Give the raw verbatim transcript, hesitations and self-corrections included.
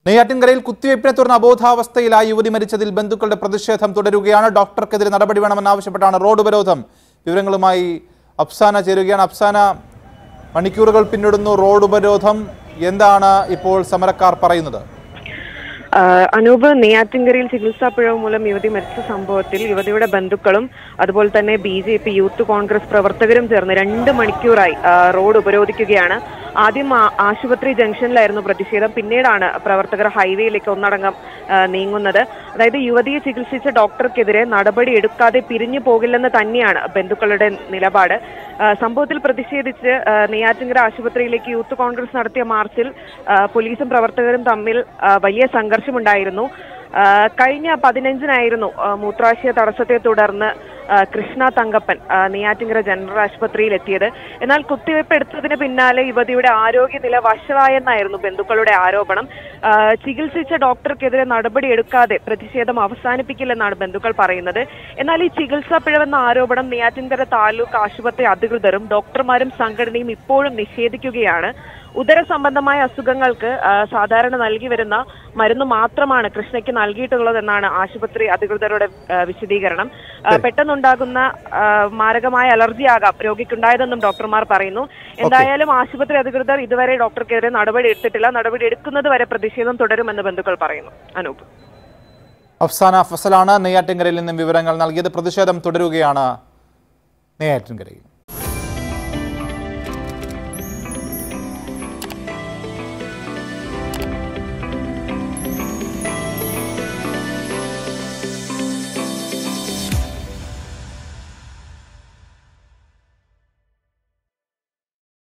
നെയ്യാറ്റിൻകരയിൽ കുത്തിവയ്പ്പിനെ തുടർന്ന് അബോധാവസ്ഥയിലായ യുവതി മരിച്ചതിൽ ബന്ധുക്കളുടെ പ്രതിഷേധം തുടരുകയാണ്. ഡോക്ടർക്കെതിരെ നടപടി വേണമെന്നാവശ്യപ്പെട്ടാണ് റോഡ് ഉപരോധം. വിവരങ്ങളുമായി അഫ്സാന ചേരുകയാണ്. അഫ്സാന, മണിക്കൂറുകൾ പിന്നിടുന്നു റോഡ് ഉപരോധം. എന്താണ് ഇപ്പോൾ സമരക്കാർ പറയുന്നത്? അനൂപ്, നെയ്യാറ്റിൻകരയിൽ ചികിത്സാ പിഴവ് മൂലം യുവതി മരിച്ച സംഭവത്തിൽ യുവതിയുടെ ബന്ധുക്കളും അതുപോലെ തന്നെ B J P Youth Congress പ്രവർത്തകരും ചേർന്ന് രണ്ട് മണിക്കൂറായി റോഡ് ഉപരോധിക്കുകയാണ്. ആദ്യം ആശുപത്രി ജംഗ്ഷനിലായിരുന്നു പ്രതിഷേധം. പിന്നീടാണ് പ്രവർത്തകർ ഹൈവേയിലേക്ക് ഒന്നടങ്കം നീങ്ങുന്നത്. അതായത് യുവതിയെ ചികിത്സിച്ച ഡോക്ടർക്കെതിരെ നടപടി എടുക്കാതെ പിരിഞ്ഞു പോകില്ലെന്ന് തന്നെയാണ് ബന്ധുക്കളുടെ നിലപാട്. സംഭവത്തിൽ പ്രതിഷേധിച്ച് നെയ്യാറ്റിൻകര ആശുപത്രിയിലേക്ക് യൂത്ത് കോൺഗ്രസ് നടത്തിയ മാർച്ചിൽ പോലീസും പ്രവർത്തകരും തമ്മിൽ വലിയ സംഘർഷമുണ്ടായിരുന്നു. കഴിഞ്ഞ പതിനഞ്ചിനായിരുന്നു മൂത്രാശയ തടസ്സത്തെ തുടർന്ന് കൃഷ്ണ തങ്കപ്പൻ നെയ്യാറ്റിൻകര ജനറൽ ആശുപത്രിയിൽ എത്തിയത്. എന്നാൽ കുത്തിവയ്പ് എടുത്തതിന് പിന്നാലെ യുവതിയുടെ ആരോഗ്യനില വഷളായെന്നായിരുന്നു ബന്ധുക്കളുടെ ആരോപണം. ചികിത്സിച്ച ഡോക്ടർക്കെതിരെ നടപടി എടുക്കാതെ പ്രതിഷേധം അവസാനിപ്പിക്കില്ലെന്നാണ് ബന്ധുക്കൾ പറയുന്നത്. എന്നാൽ ഈ ചികിത്സാ പിഴവെന്ന ആരോപണം നെയ്യാറ്റിൻകര താലൂക്ക് ആശുപത്രി അധികൃതരും ഡോക്ടർമാരും സംഘടനയും ഇപ്പോഴും നിഷേധിക്കുകയാണ്. ഉദര സംബന്ധമായ അസുഖങ്ങൾക്ക് സാധാരണ നൽകി വരുന്ന മരുന്ന് മാത്രമാണ് കൃഷ്ണയ്ക്ക് നൽകിയിട്ടുള്ളതെന്നാണ് ആശുപത്രി അധികൃതരുടെ വിശദീകരണം. പെട്ടെന്നുണ്ടാകുന്ന മാരകമായ അലർജി ആകാം രോഗിക്കുണ്ടായതെന്നും ഡോക്ടർമാർ പറയുന്നു. എന്തായാലും ആശുപത്രി അധികൃതർ ഇതുവരെ ഡോക്ടർക്കെതിരെ നടപടി എടുത്തിട്ടില്ല. നടപടി എടുക്കുന്നത് വരെ പ്രതിഷേധം തുടരുമെന്ന് ബന്ധുക്കൾ പറയുന്നു. അനൂപ്. അഫ്സാന ഫസലാണ് നെയ്യാറ്റിൻകരയിൽ നിന്നും വിവരങ്ങൾ നൽകിയത്. പ്രതിഷേധം തുടരുകയാണ് നെയ്യാറ്റിൻകരയിൽ.